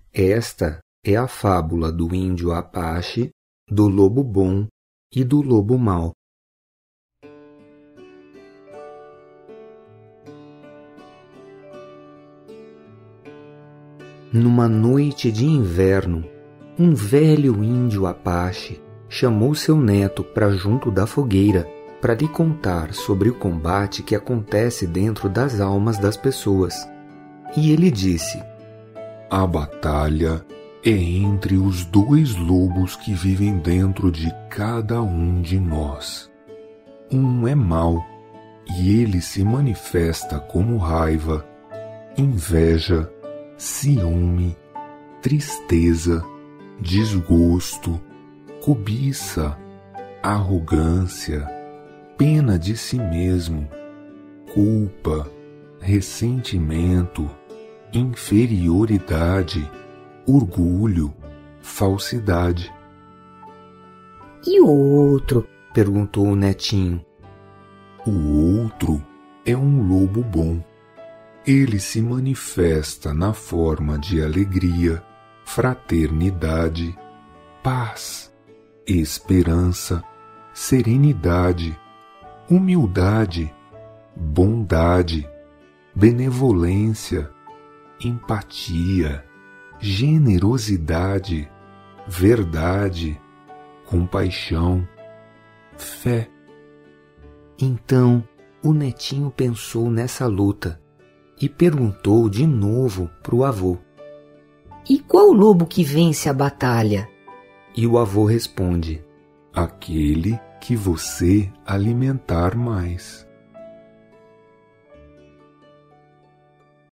Esta é a fábula do índio Apache, do lobo bom e do lobo mau. Numa noite de inverno, um velho índio Apache chamou seu neto para junto da fogueira para lhe contar sobre o combate que acontece dentro das almas das pessoas. E ele disse: a batalha é entre os dois lobos que vivem dentro de cada um de nós. Um é mau e ele se manifesta como raiva, inveja, ciúme, tristeza, desgosto, cobiça, arrogância, pena de si mesmo, culpa, ressentimento, inferioridade, orgulho, falsidade. E o outro? Perguntou o netinho. O outro é um lobo bom. Ele se manifesta na forma de alegria, fraternidade, paz, esperança, serenidade, humildade, bondade, benevolência, empatia, generosidade, verdade, compaixão, fé. Então o netinho pensou nessa luta e perguntou de novo para o avô: e qual lobo que vence a batalha? E o avô responde: aquele que você alimentar mais.